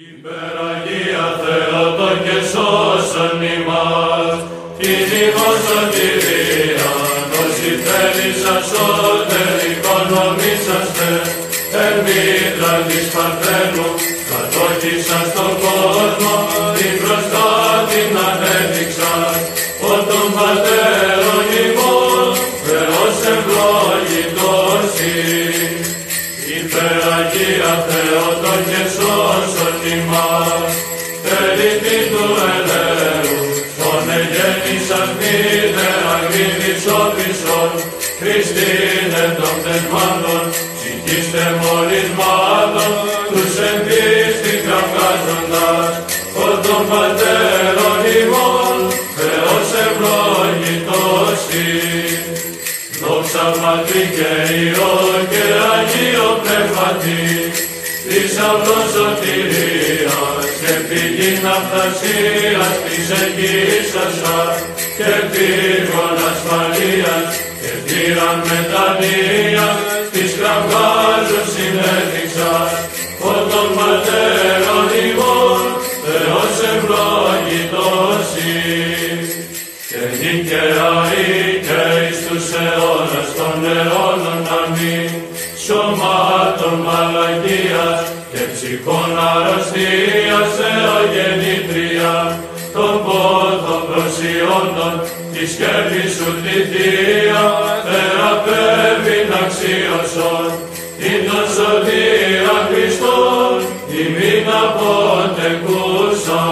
Υπεραγία Θεότο και σώσον ημάς, κοινωνικός σωτηρία, όσοι θέλησαν σώτερ οικονομήσαστε, εν μήτρα της Παρθένου, κατόχησαν στον κόσμο, την μπροστά την ανέδειξαν, ο των πατέρων ημών, Θεός ευλογητός ειν. Υπεραγία Θεότο και σώσον ημάς, τελετή του ελέου, τον εγέννησας μήτερα γρήτης όπισον, Χριστίνε των πνευμάτων, ψυχήστε μολυσμάτων, τους εν πίστη καυγάζοντας, ο των πατέρων ημών, Θεός ευλογητός ειν. Δόξα Πατρί και Υιό και Αγίο Πνεύματι, θησαυρός σωτηρίας και πηγή ναυτασίας της εγγύησας σας και πύργων ασφαλείας και θύραν μετανοίας της κραυγάζους συνέδειξας, ο των πατέρων ημών, Θεός ευλογητός ειν. Και νικαιαή και εις τους αιώνας των αιώνων αμήν, σωμάτων μαλακίας και ψυχών αρρωστίας θεογεννήτρια, των πόθων προσιόντων της σκέψης σου τη Θεία, θεραπεύειν αξίωσον, την τον σωτήρα Χριστόν, ημίν αποτεκούσα.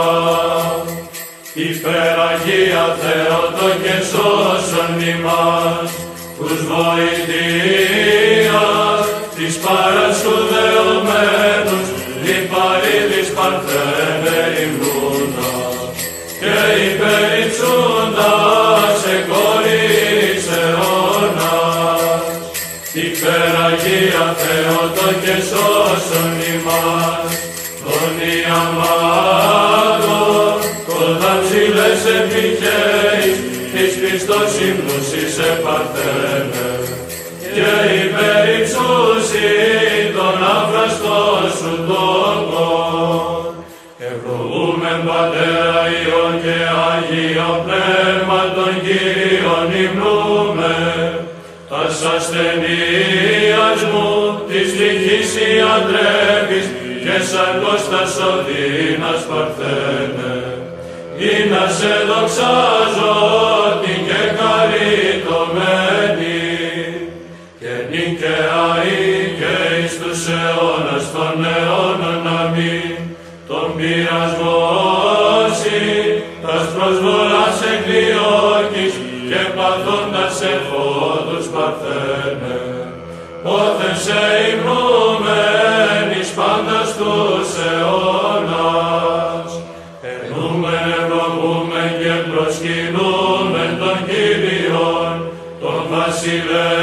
Υπεραγία Θεότο και σώσον ημάς, τους βοηθείας της παρασκουδεωμένους, λιπαρίδης Παρθένε υμνούντας, και υπερυψούντας εκόρης αιώνας. Υπεραγία Θεότο και σώσον ημάς, των ιαμάτων, όταν ψηλές επιχέεις, της Χριστός ύμνους σε Παρθένε, και υπερυψούσι τον αφραστό σου τόπον. Ευλογούμεν Πατέρα Υιόν και Αγίο Πνεύμα των Κύριων υμνούμε, τας ασθενείας μου της τυχής ιατρεύεις και σαν Κώστας οδύνας Παρθένε, ή να σε δοξάζω την και χαριτωμένη, και νικαιαή και εις τους αιώνας των αιώνων αμήν, τον πειρασμό σοι, τας προσβολάς εκδιώκεις και παθώντας εφόδους Παρθένε, πόθεν σε υμνούμεν εις πάντας τους αιώνας. Ενούμεν, ευλογούμεν και προσκυνούμεν τον Κύριον, τον Βασιλεύον